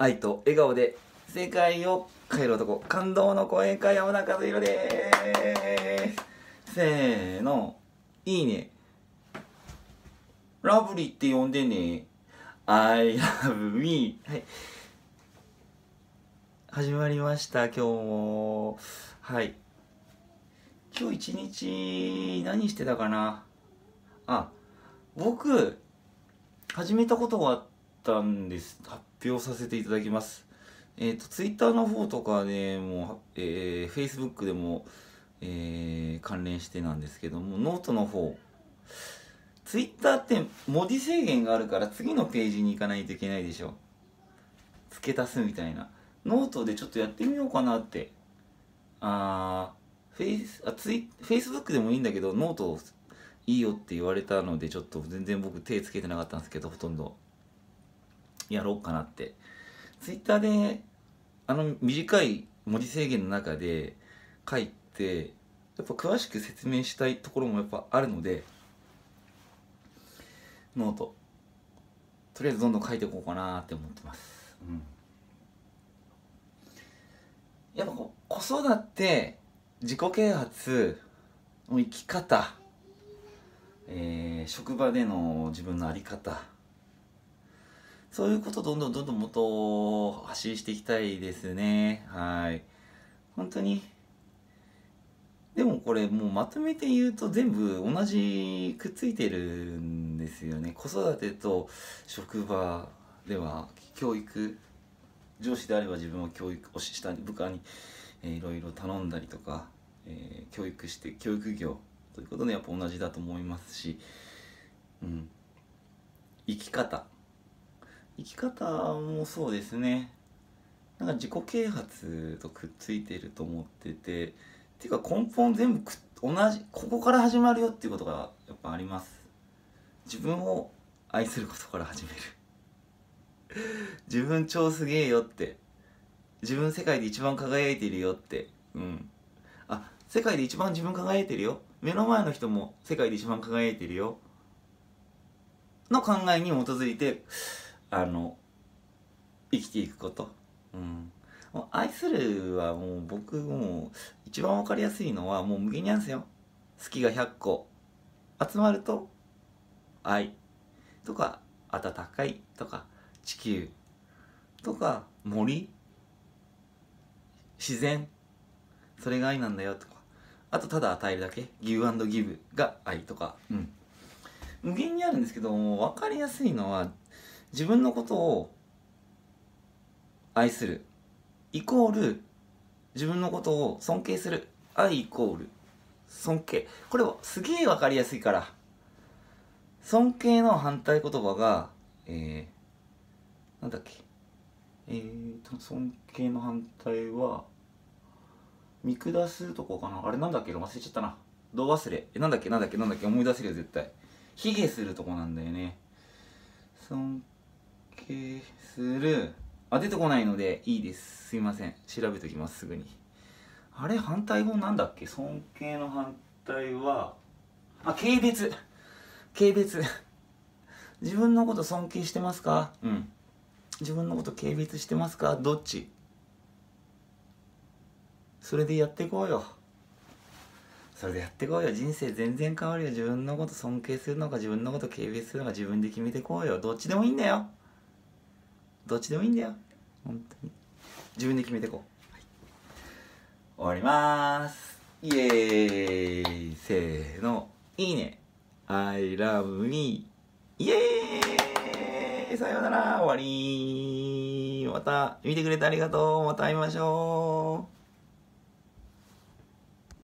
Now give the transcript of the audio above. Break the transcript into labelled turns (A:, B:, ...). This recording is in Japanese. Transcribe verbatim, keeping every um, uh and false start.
A: 愛と笑顔で世界を変える男、感動の声家山田和弘でーす。せーの、いいね。ラブリーって呼んでね。I love me。はい。始まりました、今日も。はい。今日一日何してたかな。あ、僕、始めたことがあったんです。発表させていただきます。えっと、ツイッターの方とかでも、えー、フェイスブックでも、えー、関連してなんですけども、ノートの方。ツイッターって文字制限があるから次のページに行かないといけないでしょ。付け足すみたいな。ノートでちょっとやってみようかなって。あー、フェイス、あ、ツイ、フェイスブックでもいいんだけど、ノートいいよって言われたので、ちょっと全然僕手つけてなかったんですけど、ほとんど。やろうかなって。ツイッターで、あの短い文字制限の中で書いて、やっぱ詳しく説明したいところもやっぱあるので、ノート、とりあえずどんどん書いていこうかなって思ってます。うん。やっぱこ子育て、自己啓発、生き方、えー、職場での自分の在り方、そういうことをどんどんどんどんもっと発信していきたいですね。はい。本当に。でもこれもうまとめて言うと全部同じくっついてるんですよね。子育てと職場では教育、上司であれば自分を教育をした部下に、えー、いろいろ頼んだりとか、えー、教育して教育業ということでやっぱ同じだと思いますし、うん、生き方生き方もそうですね。なんか自己啓発とくっついてると思ってて、っていうか根本全部く同じ、ここから始まるよっていうことがやっぱあります。自分を愛することから始める。自分超すげえよって、自分世界で一番輝いてるよって、うん。あ、世界で一番自分輝いてるよ、目の前の人も世界で一番輝いてるよの考えに基づいて、あの生きていくこと。うん。もう愛するはもう僕もう一番わかりやすいのはもう無限にあるんですよ。好きがひゃっこ集まると愛とか温かいとか地球とか森、自然、それが愛なんだよとか、あとただ与えるだけ、ギブアンドギブが愛とか、うん、無限にあるんですけども、分かりやすいのは自分のことを愛するイコール自分のことを尊敬する、愛イコール尊敬。これはすげえ分かりやすいから。尊敬の反対言葉がえー、なんだっけ、えーと尊敬の反対は見下すとこかな。あれなんだっけ、忘れちゃったな。ど忘れ。え、なんだっけなんだっけなんだっけ思い出せるよ絶対。卑下するとこなんだよね。尊敬する、あ、出てこないのでいいです。すいません。調べときますすぐに。あれ反対語なんだっけ。尊敬の反対は、あ、軽蔑。軽蔑。自分のこと尊敬してますか。うん。自分のこと軽蔑してますか。どっち。それでやっていこうよ。それでやっていこうよ。人生全然変わるよ。自分のこと尊敬するのか自分のこと軽蔑するのか自分で決めていこうよ。どっちでもいいんだよ。どっちでもいいんだよ。本当に自分で決めていこう、はい、終わりまーす。イエーイ。せーの、いいね。 I love me。 イエーイ。さようなら。終わり。また見てくれてありがとう。また会いましょう。